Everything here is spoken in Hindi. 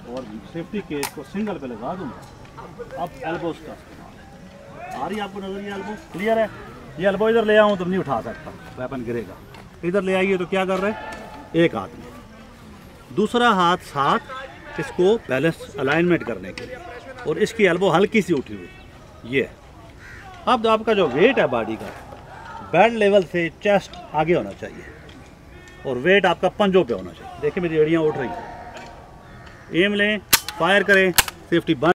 और सेफ्टी केस को सिंगल पे लगा दूंगा। अब एल्बोस का इस्तेमाल आ रही है आपको नजर, ये एल्बो क्लियर है। ये एल्बो इधर ले आऊँ तो नहीं उठा सकता, वेपन गिरेगा। इधर ले आइए तो क्या कर रहे हैं, एक हाथ में, दूसरा हाथ साथ इसको बैलेंस अलाइनमेंट करने के लिए, और इसकी एल्बो हल्की सी उठी हुई ये। अब आपका जो वेट है बॉडी का, बेड लेवल से चेस्ट आगे होना चाहिए और वेट आपका पंजों पे होना चाहिए। देखिए मेरी एड़ियाँ उठ रही हैं। एम लें, फायर करें, सेफ्टी बंद।